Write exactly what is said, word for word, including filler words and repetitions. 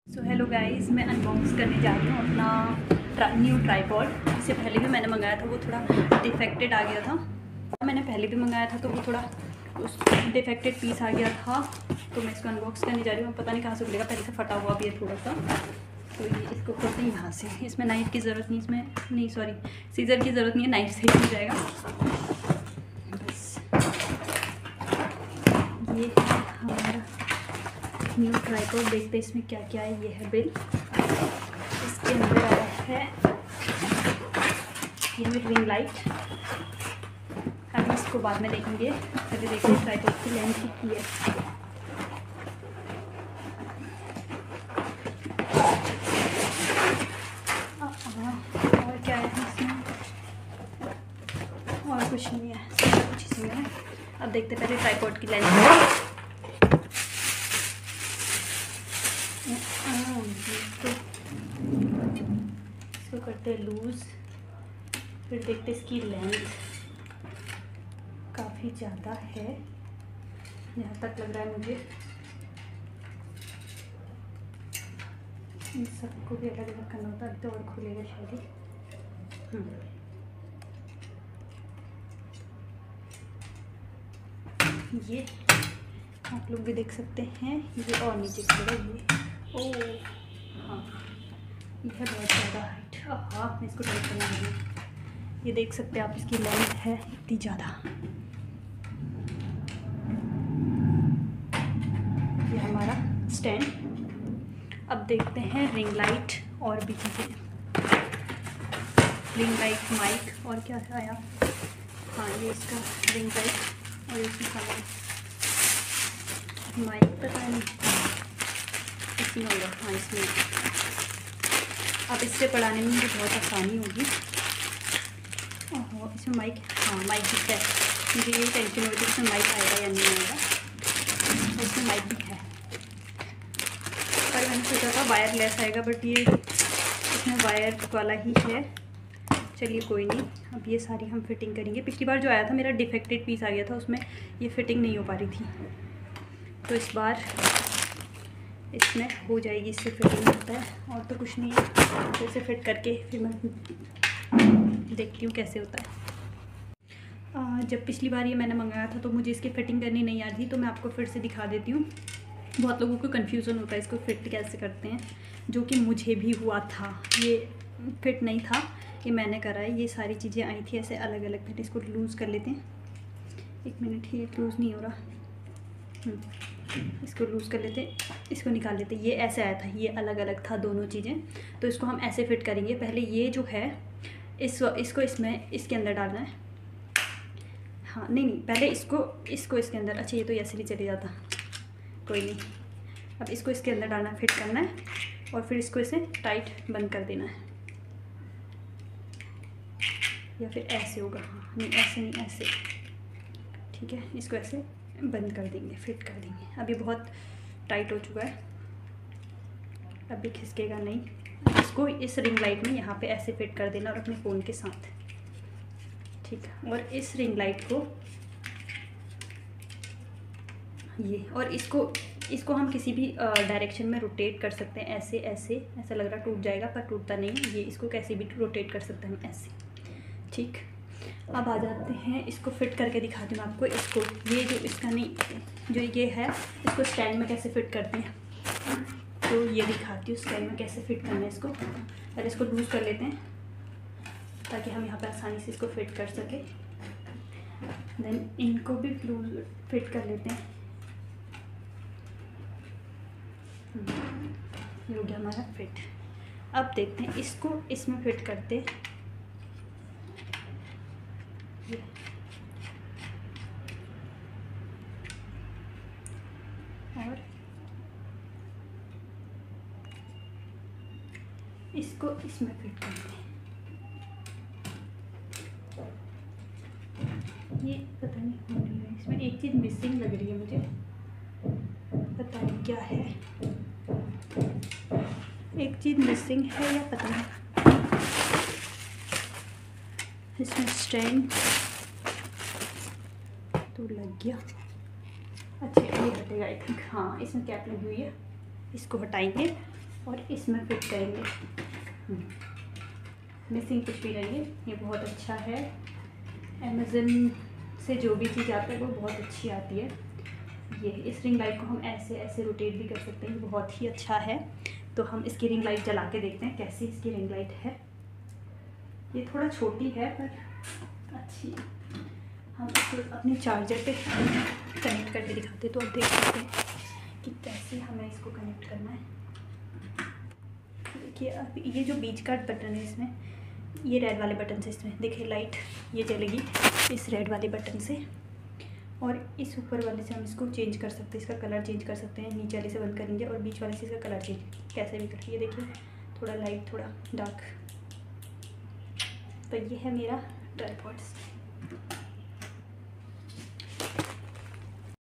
सो hello guys, मैं unbox करने जा रही हूँ अपना ट्रा, न्यू ट्राईपॉड। इससे पहले भी मैंने मंगाया था, वो थोड़ा डिफेक्टेड आ गया था। मैंने पहले भी मंगाया था तो वो थोड़ा उस डिफेक्टेड पीस आ गया था, तो मैं इसको अनबॉक्स करने जा रही हूँ। पता नहीं कहाँ से खुलेगा, पहले से फटा हुआ भी है थोड़ा सा। तो ये इसको खोलते हैं यहाँ से। इसमें नाइफ़ की ज़रूरत नहीं, इसमें नहीं सॉरी सीज़र की ज़रूरत नहीं है, नाइफ़ से ही हो जाएगा। बस ये है हमारा न्यू ट्राईपॉड। देखते हैं इसमें क्या क्या है। ये है बिल, इसके अंदर आया है ये रिंग लाइट। अभी इसको बाद में देखेंगे, पहले देखते हैं ट्राईपॉड की लेंथ कितनी है। और क्या है इसमें? और कुछ नहीं है, सारा कुछ इसमें है। अब देखते हैं पहले ट्राईपॉड की लेंथ। इसको करते हैं लूज़, फिर देखते इसकी लेंथ काफ़ी ज़्यादा है, यहाँ तक लग रहा है मुझे। इन सबको भी अलग अलग करना होता है, तो और खुलेगा शायद ही। ये आप लोग भी देख सकते हैं, ये और नीचे खुलेगा ये। ओह हाँ, ये है बहुत ज़्यादा हाइट। हाँ, मैं इसको टाइट करना है। ये देख सकते हैं आप, इसकी लेंथ है इतनी ज़्यादा। ये हमारा स्टैंड। अब देखते हैं रिंग लाइट और भी चीज़ें। रिंग लाइट, माइक और क्या आया? हाँ, ये इसका रिंग लाइट और इसमें सामान। माइक पता नहीं इसमें होगा। हाँ, इसमें। अब इससे पढ़ाने में मुझे बहुत आसानी होगी। ओहो, इसमें माइक, हाँ माइक भी है। मुझे यही टेंशन होती है इसमें माइक आएगा या नहीं आएगा। तो इसमें माइक भी है, पर मैंने सोचा था वायरलेस आएगा, बट ये इसमें वायर वाला ही है। चलिए कोई नहीं, अब ये सारी हम फिटिंग करेंगे। पिछली बार जो आया था मेरा डिफेक्टेड पीस आ गया था, उसमें ये फिटिंग नहीं हो पा रही थी, तो इस बार इसमें हो जाएगी। इससे फिटिंग होता है और तो कुछ नहीं है। तो इसे फिट करके फिर मैं देखती हूँ कैसे होता है। आ, जब पिछली बार ये मैंने मंगाया था तो मुझे इसकी फ़िटिंग करनी नहीं आ रही थी, तो मैं आपको फिर से दिखा देती हूँ। बहुत लोगों को कन्फ्यूज़न होता है इसको फिट कैसे करते हैं, जो कि मुझे भी हुआ था। ये फिट नहीं था, ये मैंने करा है। ये सारी चीज़ें आई थी ऐसे अलग अलग। फिर इसको लूज़ कर लेते हैं। एक मिनट, ये लूज़ नहीं हो रहा। इसको लूज़ कर लेते, इसको निकाल लेते। ये ऐसे आया था, ये अलग अलग था दोनों चीज़ें। तो इसको हम ऐसे फिट करेंगे। पहले ये जो है इस इसको इसमें इसके अंदर डालना है। हाँ नहीं नहीं, पहले इसको इसको इसके अंदर। अच्छा, ये तो ऐसे भी चले जाता, कोई नहीं। अब इसको इसके अंदर डालना, फिट करना है और फिर इसको इसे टाइट बंद कर देना है। या फिर ऐसे होगा। हाँ नहीं, ऐसे नहीं, ऐसे। ठीक है, इसको ऐसे बंद कर देंगे, फिट कर देंगे। अभी बहुत टाइट हो चुका है, अभी खिसकेगा नहीं। इसको इस रिंग लाइट में यहाँ पे ऐसे फिट कर देना और अपने फ़ोन के साथ। ठीक है, और इस रिंग लाइट को ये, और इसको इसको हम किसी भी डायरेक्शन में रोटेट कर सकते हैं। ऐसे ऐसे ऐसा लग रहा टूट जाएगा, पर टूटता नहीं। ये इसको कैसे भी रोटेट कर सकते हैं ऐसे। ठीक, अब आ जाते हैं, इसको फिट करके दिखाती हूँ आपको। इसको ये जो इसका नहीं, जो ये है, इसको स्टैंड में कैसे फिट करते हैं, तो ये दिखाती हूँ स्टैंड में कैसे फिट करना है इसको। पहले इसको लूज़ कर लेते हैं ताकि हम यहाँ पे आसानी से इसको फिट कर सके। देन इनको भी लूज फिट कर लेते हैं। ये हो गया हमारा फिट। अब देखते हैं इसको इसमें फिट करते हैं। और इसको इसमें फिट करते हैं। ये पता नहीं हो रही है, इसमें एक चीज़ मिसिंग लग रही है मुझे, पता नहीं क्या है। एक चीज़ मिसिंग है या पता नहीं। इसमें स्टैंड तो लग गया। अच्छा, ये हटेगा आई थिंक। हाँ, इसमें कैप लगी हुई है, इसको हटाएंगे और इसमें फिट करेंगे। मिसिंग कुछ भी नहीं है, ये बहुत अच्छा है। अमेज़न से जो भी चीज़ आता है वो बहुत अच्छी आती है। ये इस रिंग लाइट को हम ऐसे ऐसे रोटेट भी कर सकते हैं, बहुत ही अच्छा है। तो हम इसकी रिंग लाइट जला के देखते हैं कैसी इसकी रिंग लाइट है। ये थोड़ा छोटी है पर अच्छी है। हम इसको अपने चार्जर पे कनेक्ट करके दिखाते हैं, तो आप देख सकते हैं कि कैसे हमें इसको कनेक्ट करना है। देखिए अब ये जो बीच का बटन है इसमें, ये रेड वाले बटन से इसमें देखिए लाइट ये जलेगी इस रेड वाले बटन से, और इस ऊपर वाले से हम इसको चेंज कर सकते हैं, इसका कलर चेंज कर सकते हैं। नीचे वाले से बंद करेंगे और बीच वाले से इसका कलर चेंज कैसे भी करेंगे। ये देखिए थोड़ा लाइट थोड़ा डार्क। तो ये है मेरा ट्राइपॉड।